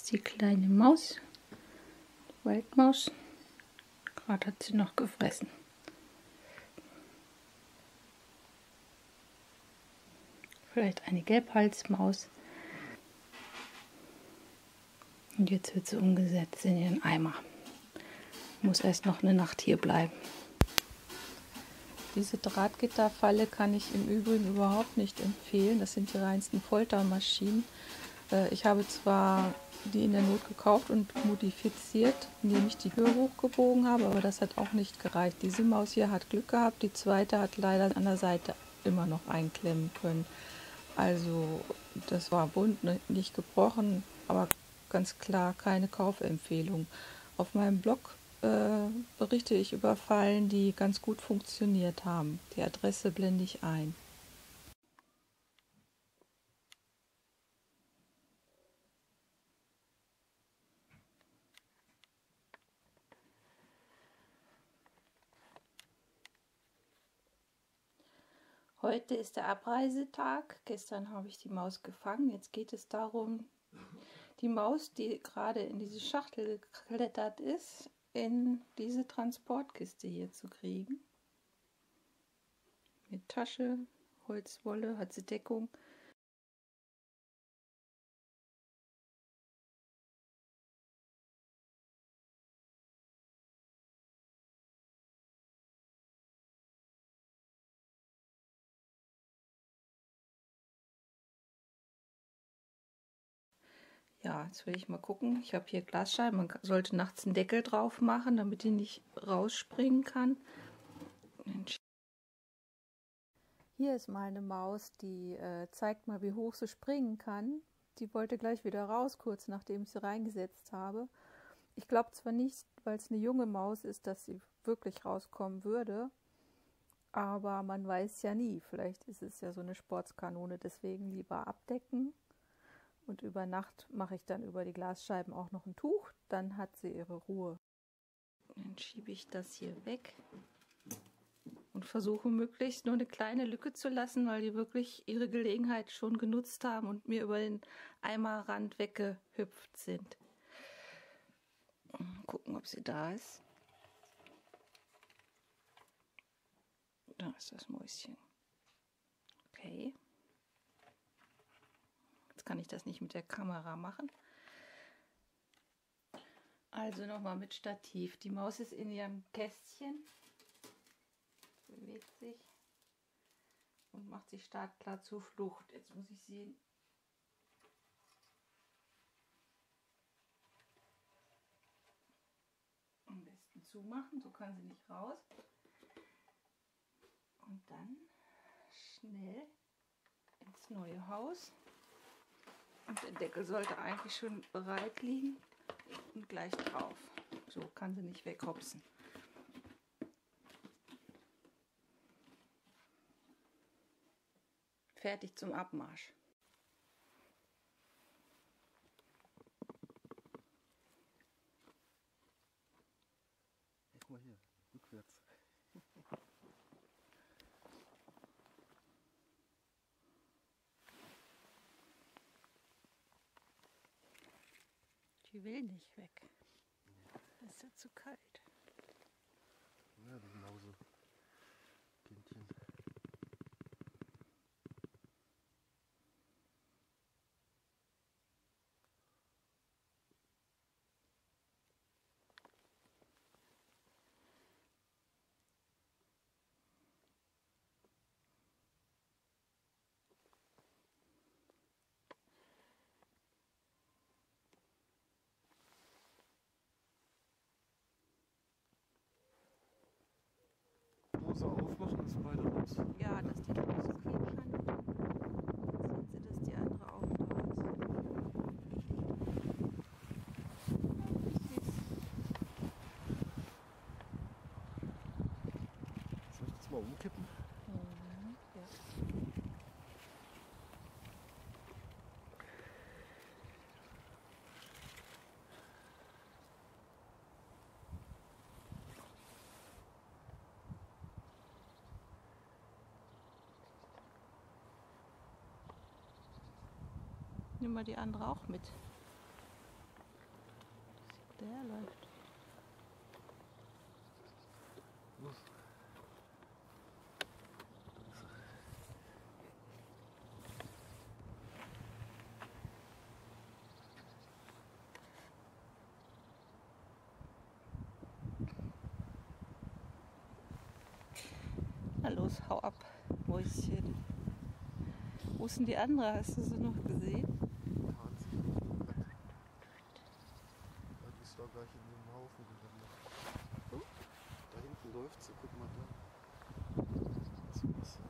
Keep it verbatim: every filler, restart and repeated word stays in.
ist die kleine Maus, Waldmaus. Gerade hat sie noch gefressen. Vielleicht eine Gelbhalsmaus. Und jetzt wird sie umgesetzt in ihren Eimer. Muss erst noch eine Nacht hier bleiben. Diese Drahtgitterfalle kann ich im Übrigen überhaupt nicht empfehlen. Das sind die reinsten Foltermaschinen. Ich habe zwar die in der Not gekauft und modifiziert, indem ich die Höhe hochgebogen habe, aber das hat auch nicht gereicht. Diese Maus hier hat Glück gehabt, die zweite hat leider an der Seite immer noch einklemmen können. Also das war bunt, nicht gebrochen, aber ganz klar keine Kaufempfehlung. Auf meinem Blog äh, berichte ich über Fallen, die ganz gut funktioniert haben. Die Adresse blende ich ein. Heute ist der Abreisetag. Gestern habe ich die Maus gefangen. Jetzt geht es darum, die Maus, die gerade in diese Schachtel geklettert ist, in diese Transportkiste hier zu kriegen. Mit Tasche, Holzwolle, hat sie Deckung. Ja, jetzt will ich mal gucken. Ich habe hier Glasscheiben. Man sollte nachts einen Deckel drauf machen, damit die nicht rausspringen kann. Hier ist mal eine Maus, die äh, zeigt mal, wie hoch sie springen kann. Die wollte gleich wieder raus, kurz nachdem ich sie reingesetzt habe. Ich glaube zwar nicht, weil es eine junge Maus ist, dass sie wirklich rauskommen würde, aber man weiß ja nie. Vielleicht ist es ja so eine Sportskanone, deswegen lieber abdecken. Und über Nacht mache ich dann über die Glasscheiben auch noch ein Tuch, dann hat sie ihre Ruhe. Dann schiebe ich das hier weg und versuche möglichst nur eine kleine Lücke zu lassen, weil die wirklich ihre Gelegenheit schon genutzt haben und mir über den Eimerrand weggehüpft sind. Gucken, ob sie da ist. Da ist das Mäuschen. Okay. Jetzt kann ich das nicht mit der Kamera machen. Also nochmal mit Stativ. Die Maus ist in ihrem Kästchen, bewegt sich und macht sich startklar zur Flucht. Jetzt muss ich sie am besten zumachen, so kann sie nicht raus. Und dann schnell ins neue Haus. Und der Deckel sollte eigentlich schon bereit liegen und gleich drauf. So kann sie nicht weghopsen. Fertig zum Abmarsch. Guck mal hier, rückwärts. Die will nicht weg. Ist ja zu kalt. Ja, die Mause. Kindchen. Hose aufmachen, dass beide raus. Ja, dass die rausgehen kann. Dann sieht sie, dass die andere auch da ist. Soll ich das mal umkippen? Mhm, ja. Nimm mal die andere auch mit. der läuft. Los. Na los, hau ab, Mäuschen. Wo ist denn die andere? Hast du sie noch gesehen? Ja, die ist da gleich in dem Haufen gelandet. Da hinten läuft sie, guck mal da. Was ist das?